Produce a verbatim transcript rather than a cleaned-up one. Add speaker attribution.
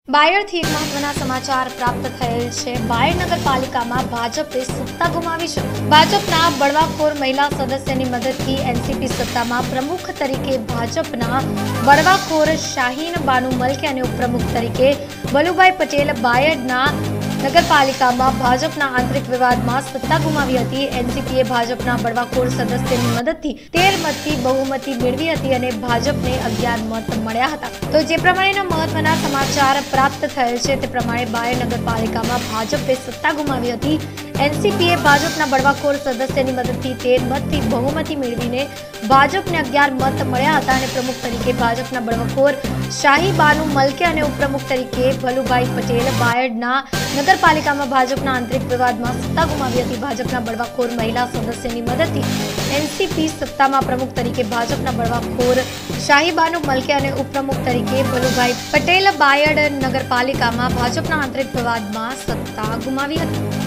Speaker 1: બાયડથી એક મહત્વના સમાચાર પ્રાપ્ત થયેલ છે। બાયડ નગરપાલિકામાં ભાજપે સત્તા ગુમાવી છે। ભાજપના બળવાખોર મહિલા સદસ્યની મદદથી એનસીપી સત્તામાં પ્રમુખ તરીકે ભાજપના બળવાખોર શાહીન બાનુ મલકે અને ઉપપ્રમુખ તરીકે વલુભાઈ પટેલ બાયડના નગરપાલિકામાં ભાજપના આંતરિક વિવાદમાં સત્તા ગુમાવી હતી। એનસીપીએ ભાજપના બળવાખોર સદસ્યની મદદથી તેર મતથી બહુમતી મેળવી હતી અને ભાજપને અગિયાર મત મળ્યા હતા। તો જે પ્રમાણેના મહત્વના સમાચાર પ્રાપ્ત થયેલ છે તે પ્રમાણે બાયડ નગરપાલિકામાં ભાજપે સત્તા ગુમાવી હતી। એનસીપીએ ભાજપના બળવાખોર સદસ્યની મદદથી તેર મતથી બહુમતી મેળવીને ભાજપને અગિયાર મત મળ્યા હતા અને પ્રમુખ તરીકે ભાજપના બળવાખોર શાહી બાનુ મલકે અને ઉપપ્રમુખ તરીકે વલુભાઈ પટેલ બાયડના નગરપાલિકામાં ભાજપના આંતરિક વિવાદમાં સત્તા ગુમાવી હતી। ભાજપના બળવાખોર મહિલા સદસ્યની મદદથી એનસીપી સત્તામાં પ્રમુખ તરીકે ભાજપના બળવાખોર શાહી બાનુ મલકે અને ઉપપ્રમુખ તરીકે વલુભાઈ પટેલ બાયડ નગરપાલિકામાં ભાજપના આંતરિક વિવાદમાં સત્તા ગુમાવી હતી।